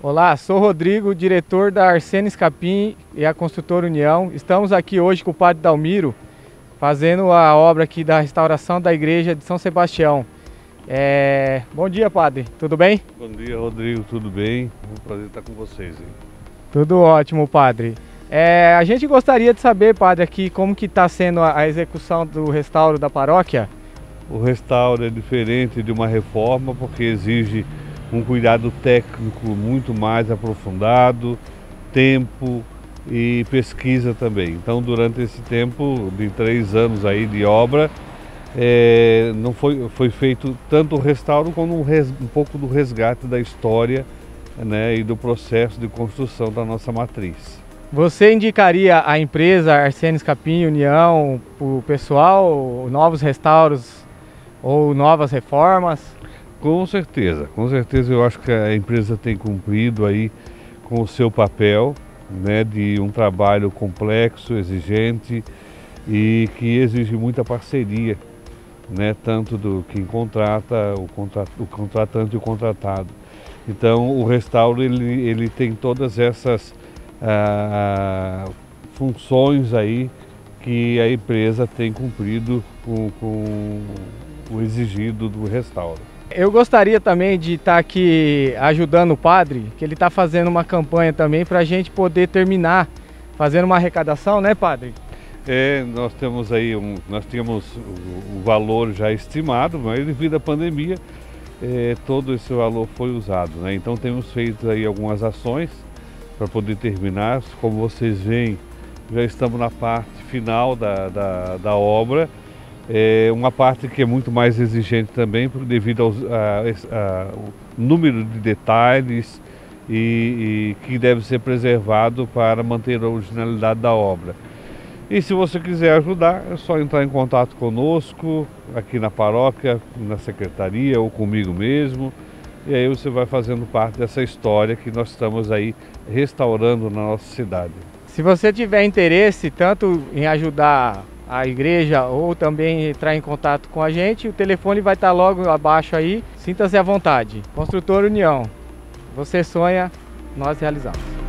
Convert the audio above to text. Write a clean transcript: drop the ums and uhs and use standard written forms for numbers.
Olá, sou Rodrigo, diretor da Arsenis Capim e a Construtora União. Estamos aqui hoje com o Padre Dalmiro, fazendo a obra aqui da restauração da igreja de São Sebastião. Bom dia, Padre, tudo bem? Bom dia, Rodrigo, tudo bem? É um prazer estar com vocês aí. Tudo ótimo, Padre. A gente gostaria de saber, Padre, aqui como que está sendo a execução do restauro da paróquia. O restauro é diferente de uma reforma porque exige um cuidado técnico muito mais aprofundado, tempo e pesquisa também. Então, durante esse tempo de 3 anos aí de obra, não foi feito tanto o restauro como um pouco do resgate da história, né, e do processo de construção da nossa matriz. Você indicaria a empresa Arsenis Capim União para o pessoal, novos restauros ou novas reformas? Com certeza eu acho que a empresa tem cumprido aí com o seu papel, né, de um trabalho complexo, exigente e que exige muita parceria, né, tanto do quem contrata, o contratante e o contratado. Então o restauro ele tem todas essas funções aí que a empresa tem cumprido com o exigido do restauro. Eu gostaria também de estar aqui ajudando o Padre, que ele está fazendo uma campanha também para a gente poder terminar fazendo uma arrecadação, né, Padre? Nós temos aí nós tínhamos o valor já estimado, mas devido à pandemia todo esse valor foi usado, né? Então temos feito aí algumas ações para poder terminar. Como vocês veem, já estamos na parte final da obra. Uma parte que é muito mais exigente também, devido ao número de detalhes e que deve ser preservado para manter a originalidade da obra. E se você quiser ajudar, é só entrar em contato conosco, aqui na paróquia, na secretaria ou comigo mesmo. E aí você vai fazendo parte dessa história que nós estamos aí restaurando na nossa cidade. Se você tiver interesse tanto em ajudar a igreja ou também entrar em contato com a gente, o telefone vai estar logo abaixo aí. Sinta-se à vontade. Construtora União. Você sonha, nós realizamos.